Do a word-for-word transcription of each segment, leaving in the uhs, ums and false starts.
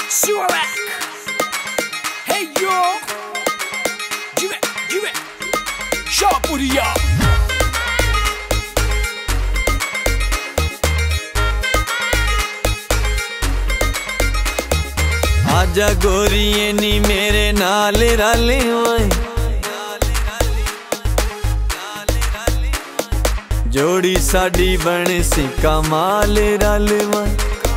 Surak. Hey yo, give it, give it. Sharp booty y'all. आजा गोरिए नी मेरे नाल रले वाए, जोड़ी साडी बन सी कमाल रल वाए।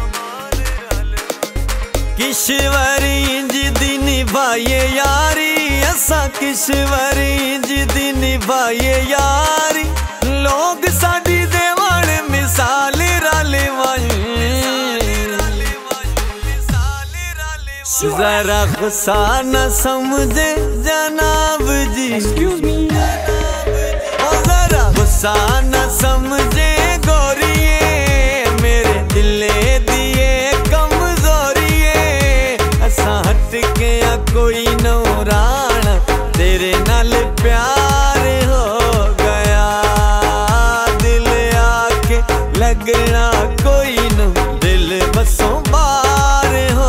किश्वरी इंज दी निभाइए यारी, असा किश्वरी इंज दी निभाइए यारी। लोग साडी देवण मिसाल रल वाए। जरा गुस्सा न समझे जनाब जी, Excuse me. ओ जरा गुस्सा न समझे गोरिए, मेरे दिले दिए कमजोरिए। असा हट के आ कोई नौराना, तेरे नाल प्यार हो गया। दिल आके लगना कोई न, दिल बसों बार हो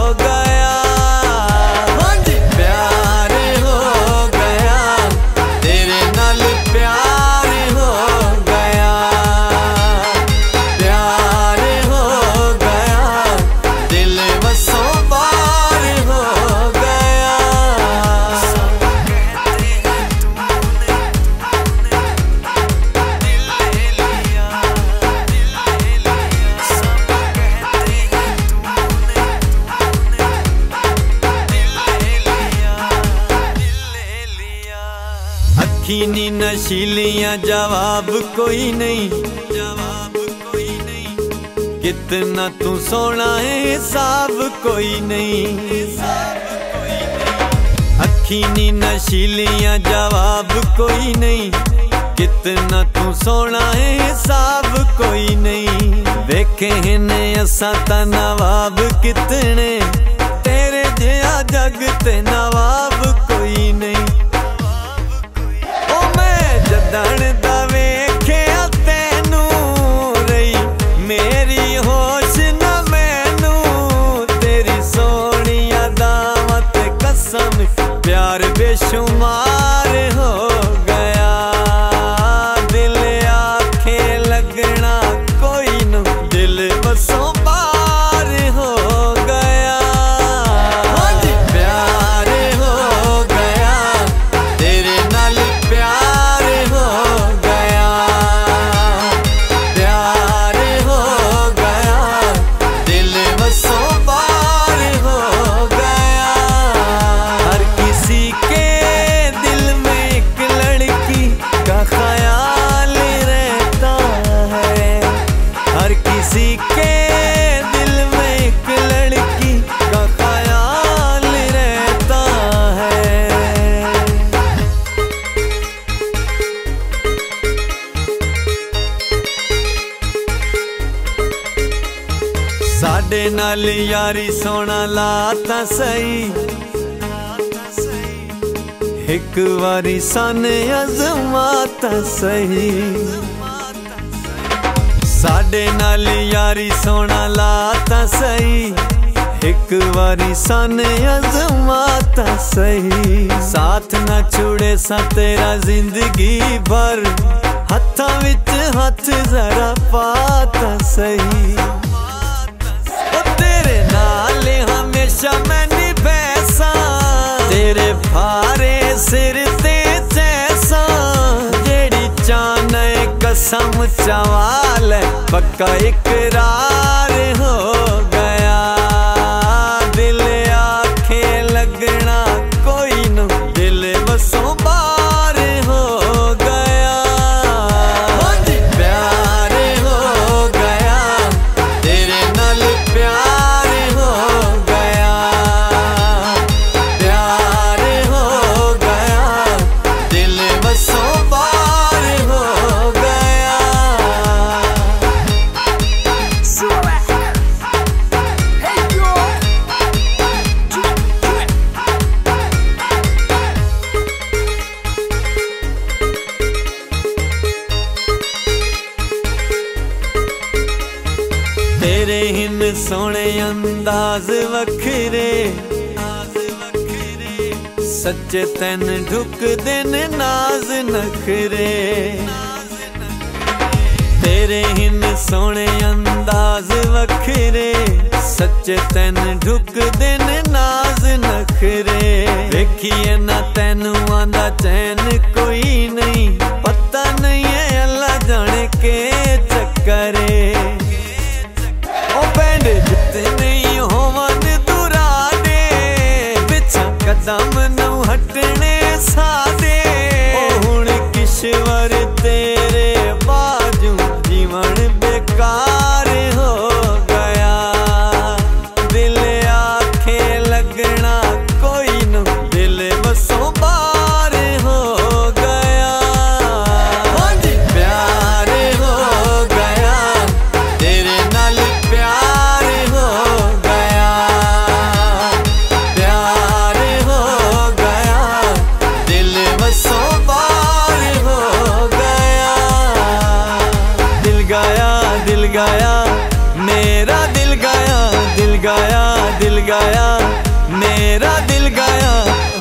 नी नशीलियां। जवाब कोई नहीं, जवाब कोई नहीं। कितना तू सोना है हिसाब कोई नहीं। अखी नी नशीलियां। जवाब कोई नहीं, कितना तू सोना है हिसाब कोई नहीं। वेखे ने असा ता नवाब कितने, तेरे जिया जग ते नवाब कोई नहीं। जदन दा वेख्या तैनू रही मेरी होश न मैनू, तेरी सोहणिया दावत कसम प्यार बेशुमार हो गया। दिल आखे लगना कोई न, दिल बसों बार हो गया। प्यार हो गया तेरे नाल, प्यार साडे नाल यारी सोना लाता सही। एक वारी सन अजमाता सही। साडे नाल यारी सोना लाता सही। एक वारी सन अजमाता सही। साथ ना छुड़े सा तेरा जिंदगी भर, हत्था विच हथ जरा पाता सही। तेरे नाल हमेशा मैं निभैसा, तेरे भारे सिर ते जैसा। जेड़ी चाहना कसम चवाल, पक्का इकरार हो गया। दिल आखे लगना कोई न, दिल बसों बार हो गया। प्यार हो गया तेरे नाल, प्यार हो गया। प्यार हो गया दिल बसों बार हो गया। Hey yo, do it, do it. तेरे हिन सोने अंदाज वखरे सच्चे तैन ढुक दिन नाज नखरे तेरे हिन सोने अंदाज वखरे सच्चे तैन ढुक दिन नाज नखरे देखिए ना तैनू आंदा चैन कोई नहीं पता नहीं है अल्लाह जाने के चक्करे ओ पेंड जिते नहीं होवन दूरा दे पिछा कदम नौ हटने सादे ओ हुण किश्वर तेरे बाजू जीवन बेकार हो गया दिल आखे लगना कोई न दिल बसों बार हो गया प्यार हो गया तेरे नाल प्यार हो गया प्यार हो गया दिल बसों बार हो गया दिल गया दिल गया मेरा दिल गया दिल गया दिल गया मेरा दिल गया